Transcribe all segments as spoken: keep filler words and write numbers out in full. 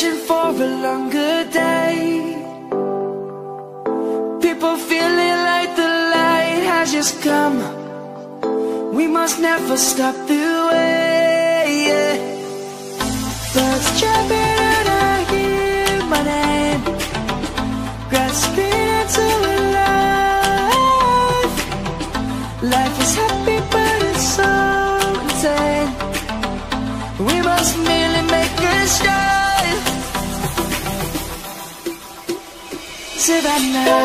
searching for a longer day. People feeling like the light has just come. We must never stop the way, yeah. Birds jumping and I hear my name, grasping into life. Life is happy but it's so insane. We must merely make a start. Savannah,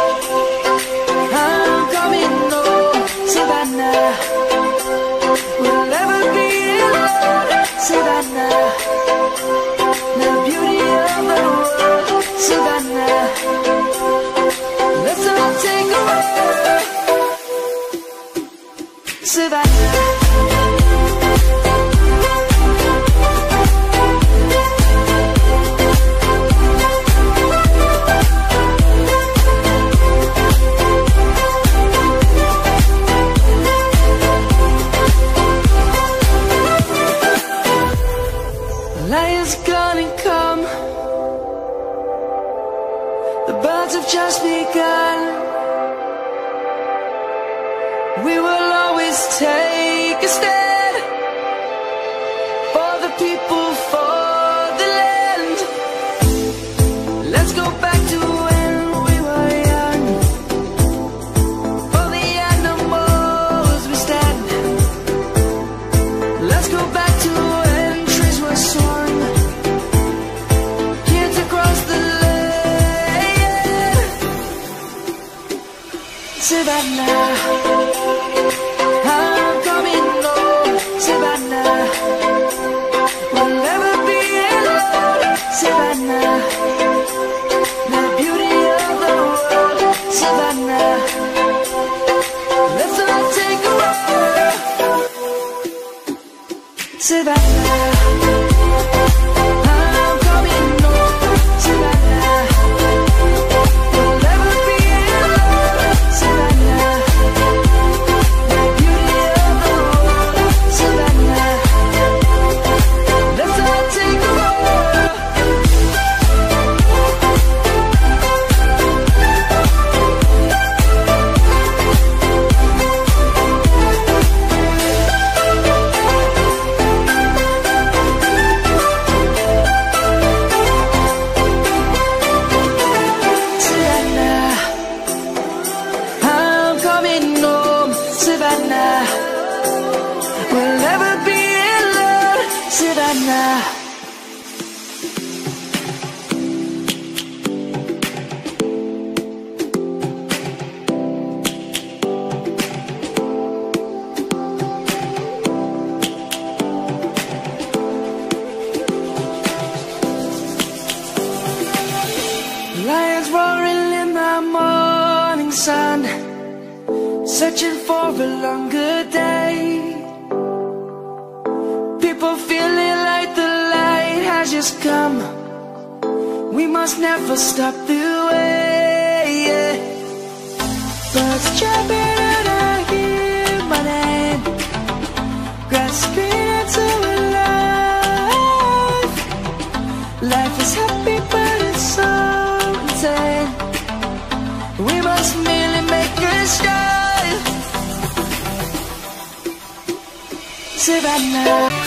I'm coming home. Savannah, we'll never be alone. Savannah, the beauty of the world. Savannah, let's all take a walk. Savannah. Lion's gonna come. The birds have just begun. We will always take a stand for the people, for the land. Let's go back to when we were young. For the animals we stand. Let's go back to when trees were swung. Kids across the land. Savannah, I'm coming home. Savannah, we'll never be alone. Savannah, the beauty of the world. Savannah, let's all take a walk. Savannah, I'm coming home. Savannah, we'll never be alone. Savannah, the beauty of the world. Savannah, let's all take a walk. Savannah, I'm coming home. Savannah, we'll never be alone. Savannah. Lions roaring in the morning sun, searching for a longer day. People feeling like the light has just come. We must never stop the way, yeah. Birds jumping and I hear my name, grasping into life. Life is happy but it's so insane. We must merely make a start. Savannah.